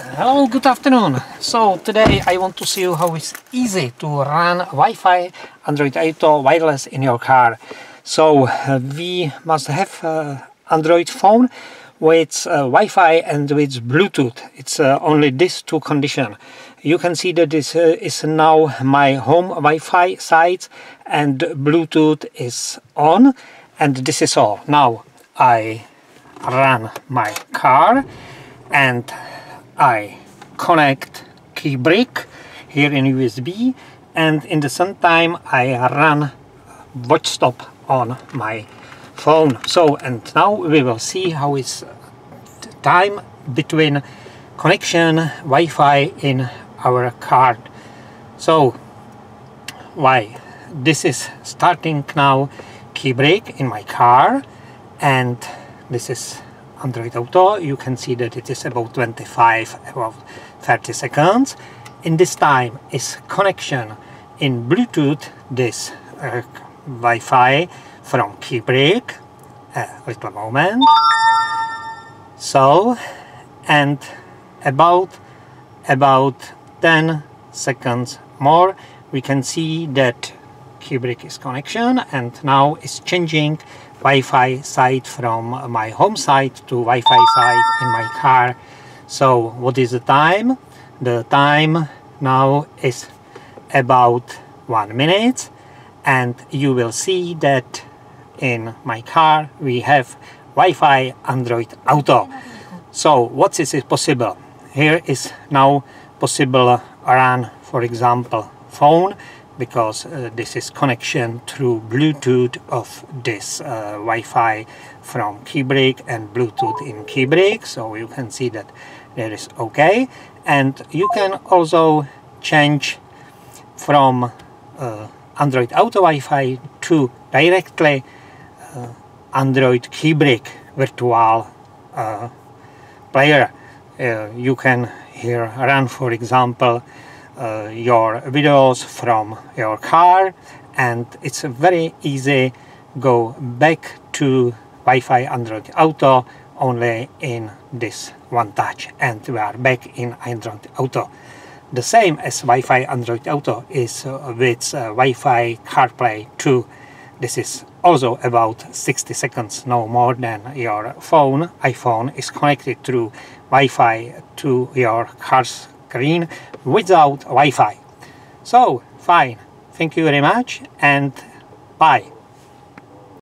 Hello, good afternoon. So today I want to see you how it's easy to run Wi-Fi Android Auto wireless in your car. So we must have Android phone with Wi-Fi and with Bluetooth. It's only these two conditions. You can see that this is now my home Wi-Fi site and Bluetooth is on, and this is all. Now I run my car and I connect KyeBriq here in USB, and in the same time I run watch stop on my phone. So, and now we will see how is time between connection Wi-Fi in our car. So why this is starting now KyeBriq in my car, and this is Android Auto. You can see that it is about 30 seconds. In this time is connection in Bluetooth, this Wi-Fi from KyeBriq. A little moment. So, and about 10 seconds more, we can see that KyeBriq is connection, and now it's changing Wi-Fi site from my home site to Wi-Fi site in my car. So what is the time? The time now is about 1 minute, and you will see that in my car we have Wi-Fi Android Auto. So what is it possible? Here is now possible run, for example, phone, because this is connection through Bluetooth of this Wi-Fi from KyeBriq and Bluetooth in KyeBriq. So you can see that there is okay, and you can also change from Android Auto Wi-Fi to directly Android KyeBriq virtual player. You can here run, for example, your videos from your car, and it's very easy go back to Wi-Fi Android Auto only in this one touch, and we are back in Android Auto. The same as Wi-Fi Android Auto is with WiFi CarPlay 2. This is also about 60 seconds, no more than your iPhone is connected through Wi-Fi to your car's screen without Wi-Fi. So fine, thank you very much, and bye.